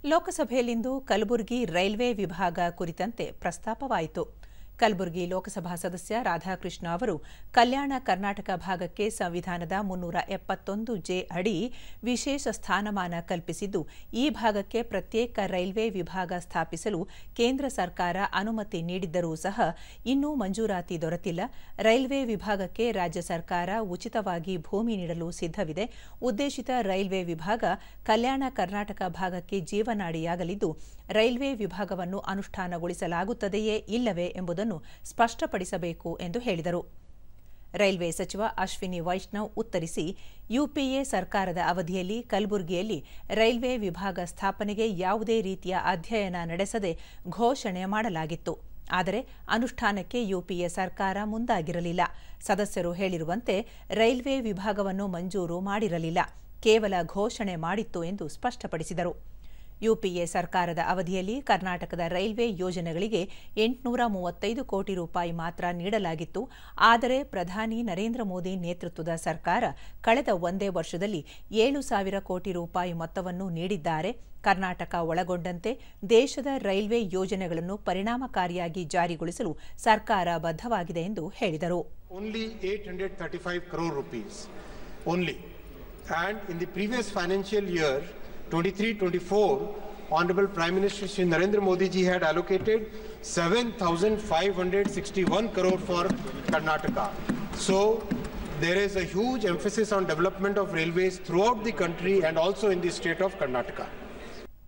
ಲೋಕಸಭೆಯಲ್ಲಿಂದು ಕಲಬುರಗಿ ರೈಲ್ವೆ ವಿಭಾಗ ಕುರಿತಂತೆ ಪ್ರಸ್ತಾಪವಾಯಿತು. ಕಲಬುರಗಿ ಲೋಕಸಭಾ ಸದಸ್ಯ ರಾಧಾಕೃಷ್ಣ ಅವರು ಕಲ್ಯಾಣ ಕರ್ನಾಟಕ ಭಾಗಕ್ಕೆ ಸಂವಿಧಾನದ 371 ಅಡಿ ವಿಶೇಷ ಸ್ಥಾನಮಾನ ಕಲ್ಪಿಸಿದ್ದು, ಈ ಭಾಗಕ್ಕೆ ಪ್ರತ್ಯೇಕ ರೈಲ್ವೆ ವಿಭಾಗ ಸ್ಥಾಪಿಸಲು ಕೇಂದ್ರ ಸರ್ಕಾರ ಅನುಮತಿ ನೀಡಿದ್ದರೂ ಸಹ ಇನ್ನೂ ಮಂಜೂರಾತಿ ದೊರೆತಿಲ್ಲ. ರೈಲ್ವೆ ವಿಭಾಗಕ್ಕೆ ರಾಜ್ಯ ಸರ್ಕಾರ ಉಚಿತವಾಗಿ ಭೂಮಿ ನೀಡಲು ಸಿದ್ಧವಿದೆ. ಉದ್ದೇಶಿತ ರೈಲ್ವೆ ವಿಭಾಗ ಕಲ್ಯಾಣ ಕರ್ನಾಟಕ ಭಾಗಕ್ಕೆ ಜೀವನಾಡಿಯಾಗಲಿದ್ದು, ರೈಲ್ವೆ ವಿಭಾಗವನ್ನು ಅನುಷ್ಠಾನಗೊಳಿಸಲಾಗುತ್ತದೆಯೇ ಇಲ್ಲವೇ ಎಂಬುದನ್ನು ಸ್ಪಷ್ಟಪಡಿಸಬೇಕು ಎಂದು ಹೇಳಿದರು. ರೈಲ್ವೆ ಸಚಿವ ಅಶ್ವಿನಿ ವೈಷ್ಣವ್ ಉತ್ತರಿಸಿ, ಯುಪಿಎ ಸರ್ಕಾರದ ಅವಧಿಯಲ್ಲಿ ಕಲಬುರಗಿಯಲ್ಲಿ ರೈಲ್ವೆ ವಿಭಾಗ ಸ್ಥಾಪನೆಗೆ ಯಾವುದೇ ರೀತಿಯ ಅಧ್ಯಯನ ನಡೆಸದೆ ಘೋಷಣೆ ಮಾಡಲಾಗಿತ್ತು. ಆದರೆ ಅನುಷ್ಠಾನಕ್ಕೆ ಯುಪಿಎ ಸರ್ಕಾರ ಮುಂದಾಗಿರಲಿಲ್ಲ. ಸದಸ್ಯರು ಹೇಳಿರುವಂತೆ ರೈಲ್ವೆ ವಿಭಾಗವನ್ನು ಮಂಜೂರು ಮಾಡಿರಲಿಲ್ಲ, ಕೇವಲ ಘೋಷಣೆ ಮಾಡಿತ್ತು ಎಂದು ಸ್ಪಷ್ಟಪಡಿಸಿದರು. ಯುಪಿಎ ಸರ್ಕಾರದ ಅವಧಿಯಲ್ಲಿ ಕರ್ನಾಟಕದ ರೈಲ್ವೆ ಯೋಜನೆಗಳಿಗೆ 835 ಕೋಟಿ ರೂಪಾಯಿ ಮಾತ್ರ ನೀಡಲಾಗಿತ್ತು. ಆದರೆ ಪ್ರಧಾನಿ ನರೇಂದ್ರ ಮೋದಿ ನೇತೃತ್ವದ ಸರ್ಕಾರ ಕಳೆದ ಒಂದೇ ವರ್ಷದಲ್ಲಿ 7,000 ಕೋಟಿ ರೂಪಾಯಿ ಮೊತ್ತವನ್ನು ನೀಡಿದ್ದಾರೆ. ಕರ್ನಾಟಕ ಒಳಗೊಂಡಂತೆ ದೇಶದ ರೈಲ್ವೆ ಯೋಜನೆಗಳನ್ನು ಪರಿಣಾಮಕಾರಿಯಾಗಿ ಜಾರಿಗೊಳಿಸಲು ಸರ್ಕಾರ ಬದ್ಧವಾಗಿದೆ ಎಂದು ಹೇಳಿದರು. Only 835 crore rupees only, and in the previous financial year 23-24, Honorable Prime Minister Shri Narendra Modi ji had allocated 7,561 crore for Karnataka. So there is a huge emphasis on development of railways throughout the country and also in the state of Karnataka.